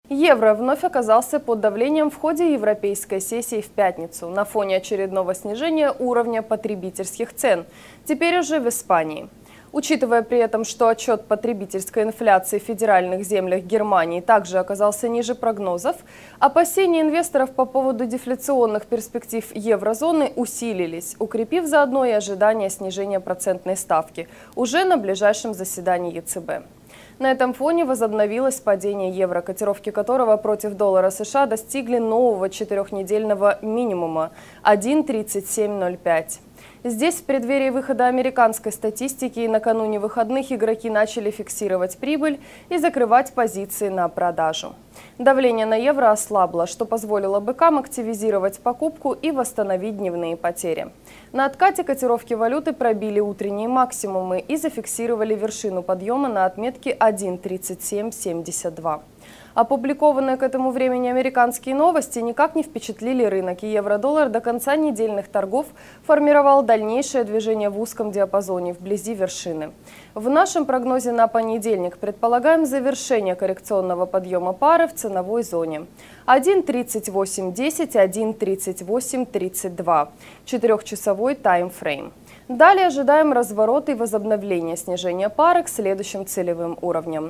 Евро вновь оказался под давлением в ходе европейской сессии в пятницу на фоне очередного снижения уровня потребительских цен, теперь уже в Испании. Учитывая при этом, что отчет потребительской инфляции в федеральных землях Германии также оказался ниже прогнозов, опасения инвесторов по поводу дефляционных перспектив еврозоны усилились, укрепив заодно и ожидание снижения процентной ставки уже на ближайшем заседании ЕЦБ. На этом фоне возобновилось падение евро, котировки которого против доллара США достигли нового четырехнедельного минимума – 1,3705. Здесь в преддверии выхода американской статистики и накануне выходных игроки начали фиксировать прибыль и закрывать позиции на продажу. Давление на евро ослабло, что позволило быкам активизировать покупку и восстановить дневные потери. На откате котировки валюты пробили утренние максимумы и зафиксировали вершину подъема на отметке 1,3772. Опубликованные к этому времени американские новости никак не впечатлили рынок, и евро-доллар до конца недельных торгов формировал дальнейшее движение в узком диапазоне вблизи вершины. В нашем прогнозе на понедельник предполагаем завершение коррекционного подъема пары в ценовой зоне 1,3810, 1,3832, 4-часовой таймфрейм. Далее ожидаем разворота и возобновления снижения пары к следующим целевым уровням: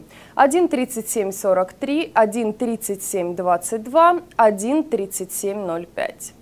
1,3743, 1,3722, 1,3705.